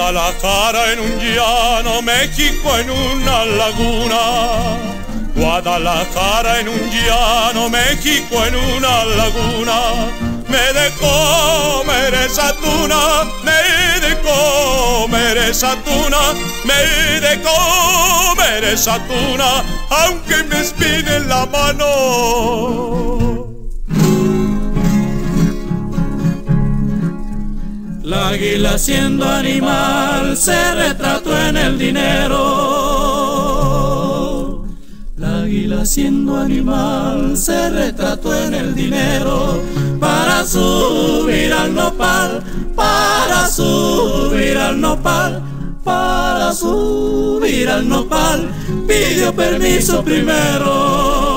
Guadalajara en un llano, México en una laguna. Guadalajara en un llano, México en una laguna. Me de comer esa tuna, me de comer esa tuna, me de comer esa tuna, aunque me espine la mano. La águila siendo animal se retrató en el dinero. La águila siendo animal se retrató en el dinero. Para subir al nopal, para subir al nopal, para subir al nopal, pidió permiso primero.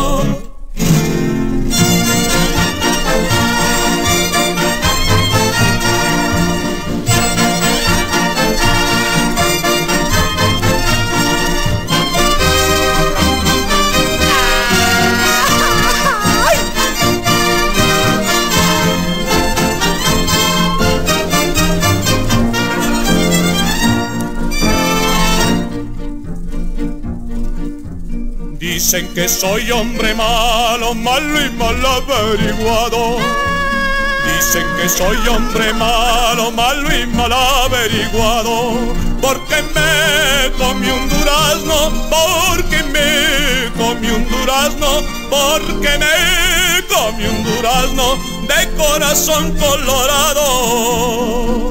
Dicen que soy hombre malo, malo y mal averiguado. Dicen que soy hombre malo, malo y mal averiguado. Porque me comí un durazno, porque me comí un durazno, porque me comí un durazno de corazón colorado.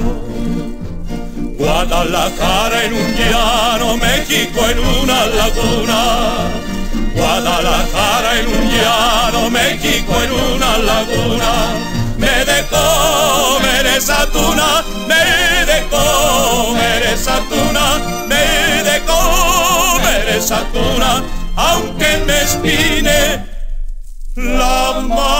Guadalajara en un llano, México en una laguna. Guadalajara en un llano, México en una laguna. Me de comer esa tuna, me de comer esa tuna, me de comer esa tuna, aunque me espine la mano.